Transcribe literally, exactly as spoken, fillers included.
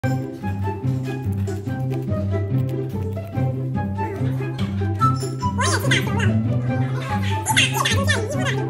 我也是大熊了，一把一把就在一不打